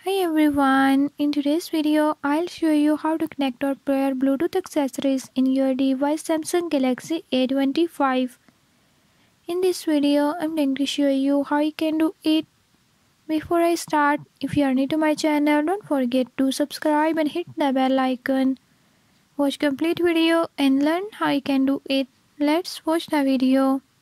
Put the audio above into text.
Hi everyone, in today's video I'll show you how to connect or pair Bluetooth accessories in your device Samsung Galaxy A25. In this video I'm going to show you how you can do it. Before I start, if you are new to my channel, don't forget to subscribe and hit the bell icon. Watch complete video and learn how you can do it. Let's watch the video.